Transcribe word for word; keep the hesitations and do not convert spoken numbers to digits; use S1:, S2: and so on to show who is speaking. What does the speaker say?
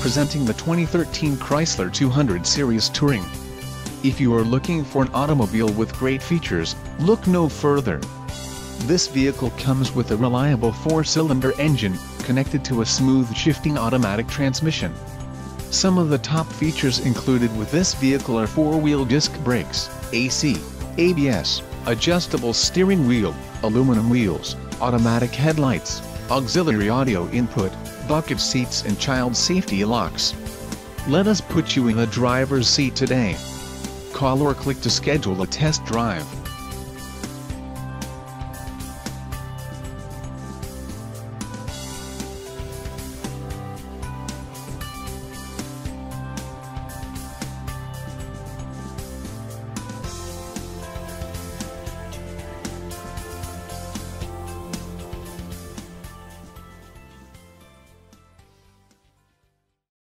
S1: presenting the twenty thirteen Chrysler two hundred Series Touring. If you are looking for an automobile with great features, look no further. This vehicle comes with a reliable four-cylinder engine, connected to a smooth shifting automatic transmission. Some of the top features included with this vehicle are four-wheel disc brakes, A C, A B S, adjustable steering wheel, aluminum wheels, automatic headlights, auxiliary audio input, bucket seats and child safety locks. Let us put you in the driver's seat today. Call or click to schedule a test drive.